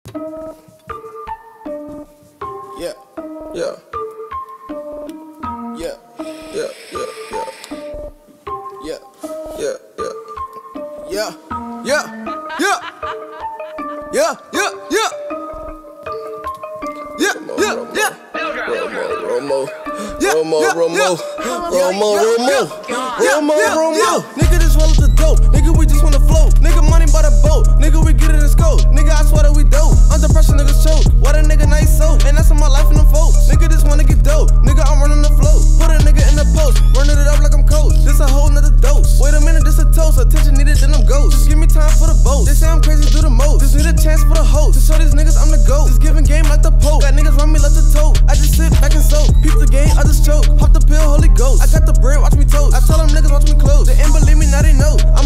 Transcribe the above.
Yeah, yeah. Yeah, yeah, yeah, yeah. Yeah, yeah, yeah. Yeah, yeah, yeah. Yeah, yeah, yeah. Yeah, yeah, yeah. Romo, nigga, this roll up the dope. Nigga, we just wanna float. Nigga, money by the boat. Nigga, we get it in scope. Nigga, I swear that we dope. Under pressure, niggas choke. Why the nigga nice soap? Ain't that's in my life in them folks. Nigga, just wanna get dope. Nigga, I'm running the flow. Put a nigga in the post. Running it up like I'm coach. This a whole nother dose. Wait a minute, this a toast. Attention needed, then I'm ghost. Just give me time for the boat. They say I'm crazy, do the most. Just need a chance for the host. To show these niggas I'm the GOAT. Just giving game like the Pope. Got niggas run me like the toe. I just sit back and soak. Peep the game, I just choke. Pop the pill, Holy Ghost. I got the bread, watch me toast. I tell them niggas watch me close. They ain't believe me, now they know.